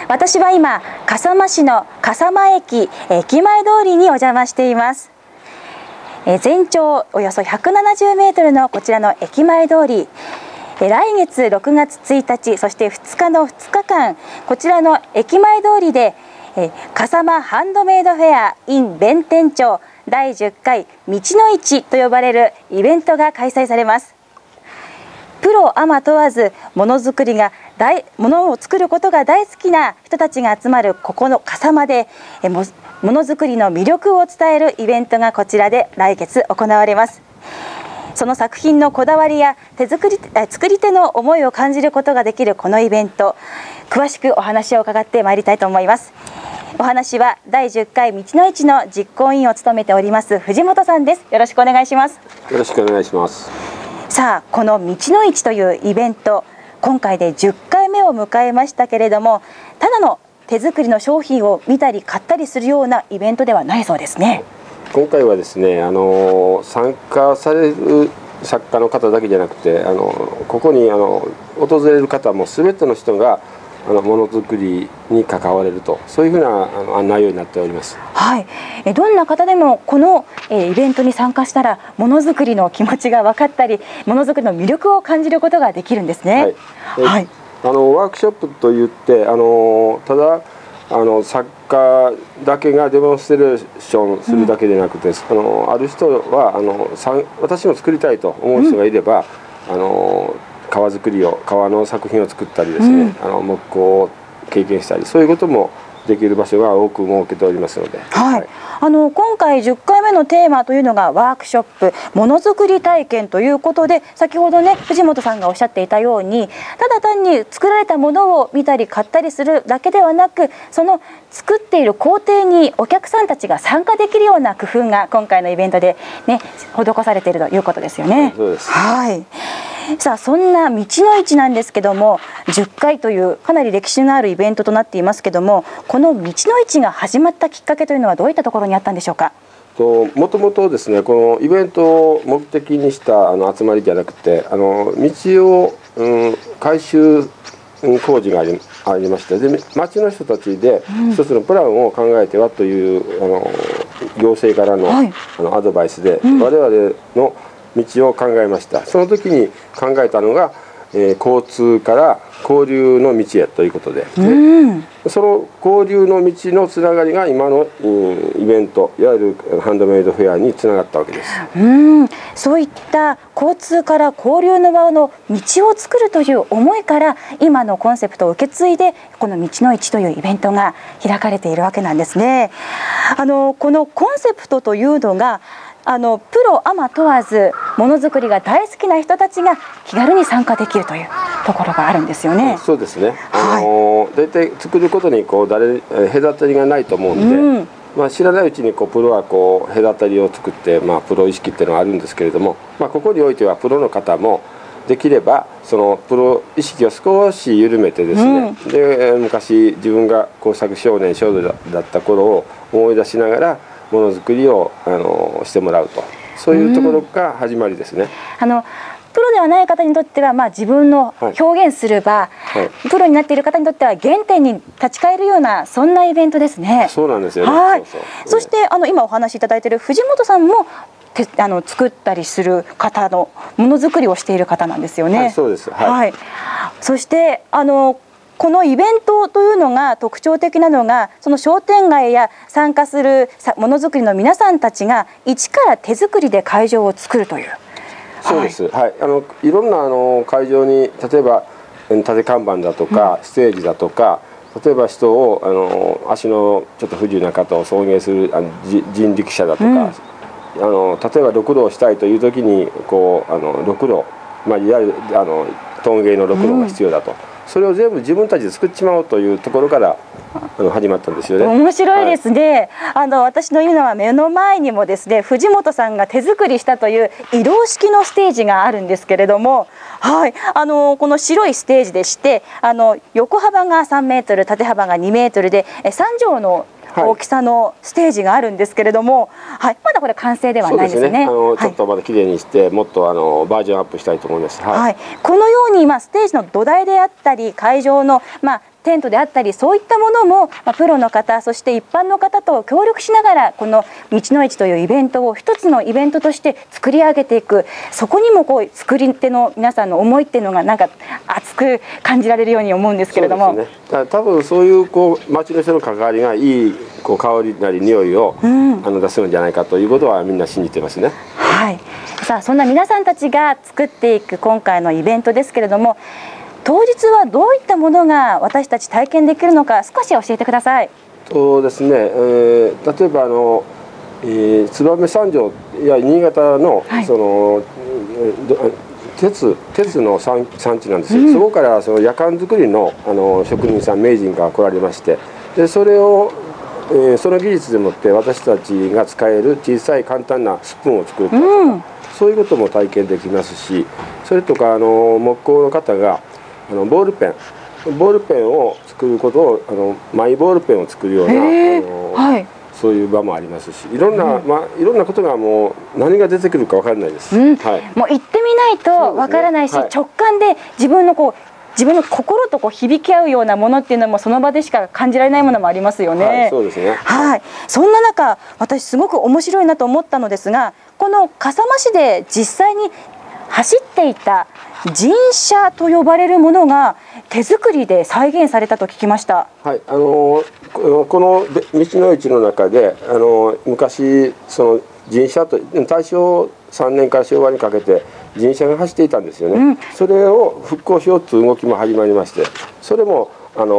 私は今、笠間市の笠間駅駅前通りにお邪魔しています。全長およそ170メートルのこちらの駅前通り、来月6月1日そして2日の2日間、こちらの駅前通りで笠間ハンドメイドフェア in 弁天町第10回道の市と呼ばれるイベントが開催されます。プロアマ問わずものを作ることが大好きな人たちが集まるここの笠間でものづくりの魅力を伝えるイベントがこちらで来月行われます。その作品のこだわりや作り手の思いを感じることができるこのイベント、詳しくお話を伺ってまいりたいと思います。お話は第10回道の市の実行委員を務めております藤本さんです。よろしくお願いします。 よろしくお願いします。 さあ、この道の市というイベント、今回で10回目を迎えましたけれども、ただの手作りの商品を見たり買ったりするようなイベントではないそうですね。 今回はですね、参加される作家の方だけじゃなくて、ここに訪れる方も全ての人がものづくりに関われると、そういうふうな案内になっております。 はい、どんな方でもこのイベントに参加したらものづくりの気持ちが分かったり、ものづくりの魅力を感じることができるんですね。 はい、ワークショップといってただ作家だけがデモンストレーションするだけでなくて、ある人は私も作りたいと思う人がいれば、革の作品を作ったりですね、木工を経験したり、そういうこともできる場所が多く設けておりますので、 はい、今回10回目のテーマというのがワークショップものづくり体験ということで、先ほどね藤本さんがおっしゃっていたように、ただ単に作られたものを見たり買ったりするだけではなく、その作っている工程にお客さんたちが参加できるような工夫が今回のイベントでね施されているということですよね。 そうです。 はい。さあ、そんな道の市なんですけども、10回というかなり歴史のあるイベントとなっていますけども、この道の市が始まったきっかけというのはどういったところにあったんでしょうか。 もともとですね、このイベントを目的にした集まりじゃなくて、道を、改修工事がありまして、で町の人たちで一つのプランを考えてはという行政からの、アドバイスで、我々の道を考えました。その時に考えたのが、交通から交流の道へということで、その交流の道のつながりが今のイベント、いわゆるハンドメイドフェアにつながったわけです。 そういった交通から交流の場の道を作るという思いから、今のコンセプトを受け継いでこの道の市というイベントが開かれているわけなんですね。このコンセプトというのがプロアマ問わずものづくりが大好きな人たちが気軽に参加できるというところがあるんですよね。 そうですね。大体作ることに隔たりがないと思うんで、知らないうちにプロは隔たりを作って、プロ意識っていうのがあるんですけれども、ここにおいてはプロの方もできればそのプロ意識を少し緩めてですね、で昔自分が工作少年少女だった頃を思い出しながらものづくりをしてもらうと、そういうところが始まりですね。 プロではない方にとっては、自分の表現する場、プロになっている方にとっては原点に立ち返るような、そんなイベントですね。 そうなんですよね。 そして今お話しいただいている藤本さんも作ったりする方のものづくりをしている方なんですよね。 そうです。 そしてこのイベントというのが特徴的なのが、その商店街や参加するものづくりの皆さんたちが一から手作りで会場を作るという。 そうです。いろんな会場に、例えば立て看板だとか、ステージだとか、例えば人を足のちょっと不自由な方を送迎する人力車だとか、例えばろくろをしたいという時にろくろ、いわゆる陶芸のろくろが必要だと。それを全部自分たちで作っちまおうというところから始まったんですよね。 面白いですね。私の今は目の前にもですね、藤本さんが手作りしたという移動式のステージがあるんですけれども、この白いステージでして、横幅が3メートル、縦幅が2メートルで3畳の大きさのステージがあるんですけれども、まだこれ完成ではないですね。ちょっとまだきれいにしてもっとバージョンアップしたいと思います。 このようにステージの土台であったり会場のテントであったり、そういったものも、プロの方、そして一般の方と協力しながら、この道の市というイベントを一つのイベントとして作り上げていく、そこにもこう作り手の皆さんの思いっていうのがなんか熱く感じられるように思うんですけれども。 そうですね、多分そういう町の人の関わりがいい香りなり匂いを、出すんじゃないかということはみんな信じてますね。 はい、さあそんな皆さんたちが作っていく今回のイベントですけれども、当日はどういったものが私たち体験できるのか少し教えてください。 そうですね、例えば燕三条や新潟の、はい、鉄の産地なんですよ、そこからその夜間作りの職人さん名人が来られまして、でそれをその技術でもって私たちが使える小さい簡単なスプーンを作るとか、そういうことも体験できますし、それとか木工の方がボールペンを作ることをマイボールペンを作るようなはい、そういう場もありますし、いろんなことがもう何が出てくるか分からないです、はい、 もう行ってみないと分からないし、はい、直感で自分の心と響き合うようなものっていうのもその場でしか感じられないものもありますよね。 はい、そうですね。 はい。そんな中、私すごく面白いなと思ったのですが、この笠間市で実際に走っていた人車と呼ばれるものが手作りで再現されたと聞きました。 はい。この道の市の中で昔その人車と大正3年から昭和にかけて人車が走っていたんですよね、それを復興しようという動きも始まりまして、それも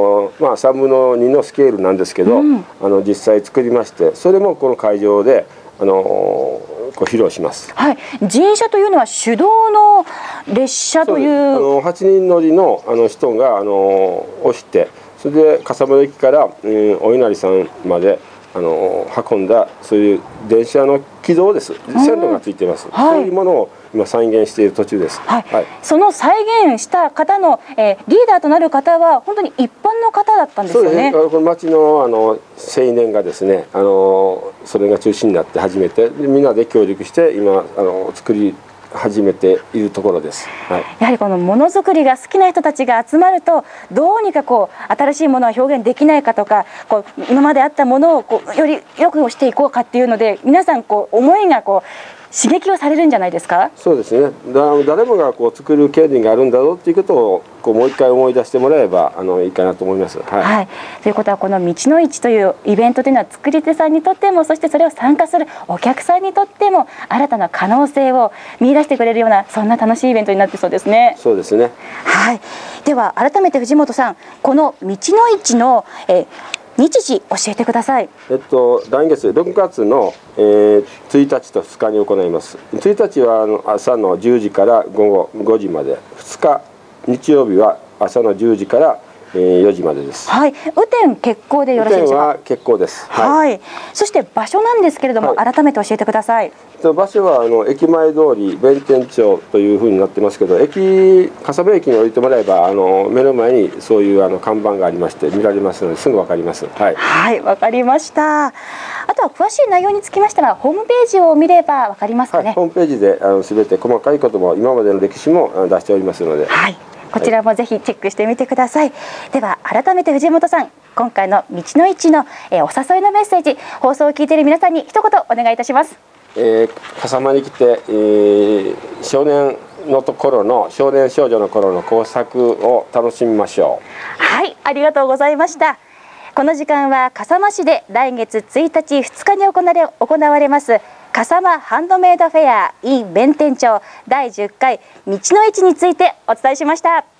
3分の2のスケールなんですけど、実際作りまして、それもこの会場で披露します。 はい、人車というのは手動の列車という 8人乗りの人が押して、それで笠間駅からお稲荷さんまで運んだそういう電車の軌道です。線路がついています、はい、そういうものを今再現している途中です、 はいはい、その再現した方の、リーダーとなる方は本当に一般の方だったんですよね。 そうですね、この町の青年がですねそれが中心になって始めて、みんなで協力して今作り始めているところです、はい、 やはりこのものづくりが好きな人たちが集まると、どうにか新しいものを表現できないかとか、今まであったものをより良くしていこうかっていうので、皆さん思いが刺激をされるんじゃないですか。 そうですね、誰もが作る権利があるんだろうっていうことをもう一回思い出してもらえばいいかなと思います。はいはい、ということはこの道の市というイベントというのは作り手さんにとっても、そしてそれを参加するお客さんにとっても新たな可能性を見出してくれるような、そんな楽しいイベントになってそうですね。 そうですね。 はい、では改めて藤本さん、この道の市の、日時教えてください。 来月6月の、1日と2日に行います。1日は朝の10時から午後5時まで、2日日曜日は朝の10時から4時までです。 はい、雨天決行でよろしいでしょうか。 雨天は決行です。 はい。そして場所なんですけれども、改めて教えてください。 場所は駅前通り弁天町というふうになってますけど、笠間駅に降りてもらえば目の前にそういう看板がありまして見られますので、すぐ分かります。はい。 はい、分かりました。あとは詳しい内容につきましてはホームページを見れば分かりますかね。 はい、ホームページで全て細かいことも今までの歴史も出しておりますので。 はい。こちらもぜひチェックしてみてください。では改めて藤本さん、今回の道の市の、お誘いのメッセージ、放送を聞いている皆さんに一言お願いいたします。 笠間に来て、少年少女の頃の工作を楽しみましょう。はい、ありがとうございました。この時間は笠間市で来月1日2日に行われます笠間ハンドメイドフェア in 弁天町第10回道の市についてお伝えしました。